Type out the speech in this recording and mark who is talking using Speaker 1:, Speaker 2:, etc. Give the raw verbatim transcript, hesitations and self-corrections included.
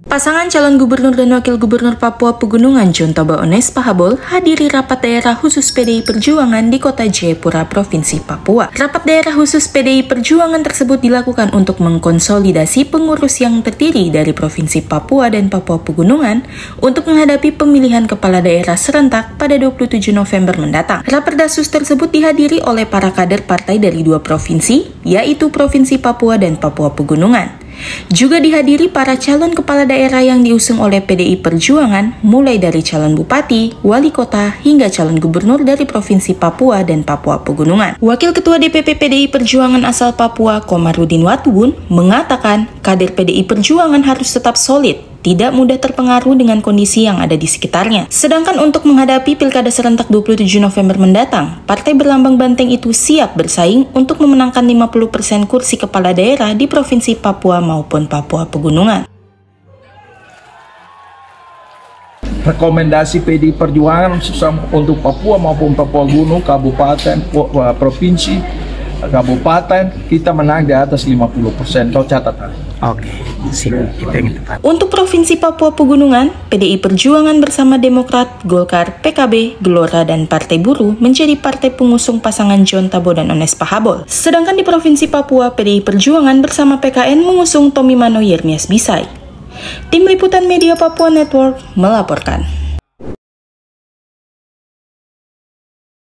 Speaker 1: Pasangan calon gubernur dan wakil gubernur Papua Pegunungan John Toba Ones Pahabol hadiri rapat daerah khusus P D I Perjuangan di Kota Jayapura, Provinsi Papua. Rapat daerah khusus P D I Perjuangan tersebut dilakukan untuk mengkonsolidasi pengurus yang terdiri dari Provinsi Papua dan Papua Pegunungan untuk menghadapi pemilihan kepala daerah serentak pada dua puluh tujuh November mendatang. Raperdasus tersebut dihadiri oleh para kader partai dari dua provinsi, yaitu Provinsi Papua dan Papua Pegunungan. Juga dihadiri para calon kepala daerah yang diusung oleh P D I Perjuangan, mulai dari calon bupati, wali kota, hingga calon gubernur dari Provinsi Papua dan Papua Pegunungan. Wakil Ketua D P P P D I Perjuangan asal Papua, Komarudin Watubun, mengatakan kader P D I Perjuangan harus tetap solid, tidak mudah terpengaruh dengan kondisi yang ada di sekitarnya. Sedangkan untuk menghadapi Pilkada serentak dua puluh tujuh November mendatang, Partai Berlambang Banteng itu siap bersaing untuk memenangkan lima puluh persen kursi kepala daerah di Provinsi Papua maupun Papua Pegunungan.
Speaker 2: Rekomendasi P D I Perjuangan untuk Papua maupun Papua Gunung, kabupaten, provinsi, kabupaten, kita menang di atas lima puluh persen. Kau catat.
Speaker 3: Oke, sip. Itu yang tepat.
Speaker 1: Untuk Provinsi Papua Pegunungan, P D I Perjuangan bersama Demokrat, Golkar, P K B, Gelora, dan Partai Buruh menjadi partai pengusung pasangan John Toba dan Ones Pahabol. Sedangkan di Provinsi Papua, P D I Perjuangan bersama P K N mengusung Tommy Mano Yermias Bisai. Tim Liputan Media Papua Network melaporkan.